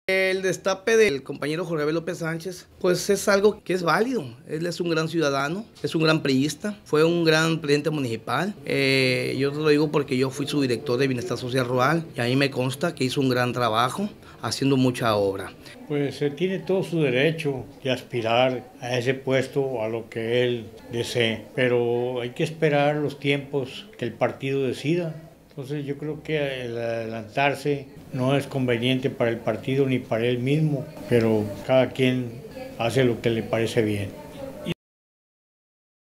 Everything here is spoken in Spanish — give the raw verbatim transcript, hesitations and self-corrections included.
El destape del compañero Jorge Abel López Sánchez, pues es algo que es válido. Él es un gran ciudadano, es un gran priista, fue un gran presidente municipal. Eh, yo te lo digo porque yo fui su director de Bienestar Social Rural y ahí me consta que hizo un gran trabajo, haciendo mucha obra. Pues eh, tiene todo su derecho de aspirar a ese puesto o a lo que él desee, pero hay que esperar los tiempos que el partido decida. Entonces yo creo que el adelantarse no es conveniente para el partido ni para él mismo, pero cada quien hace lo que le parece bien.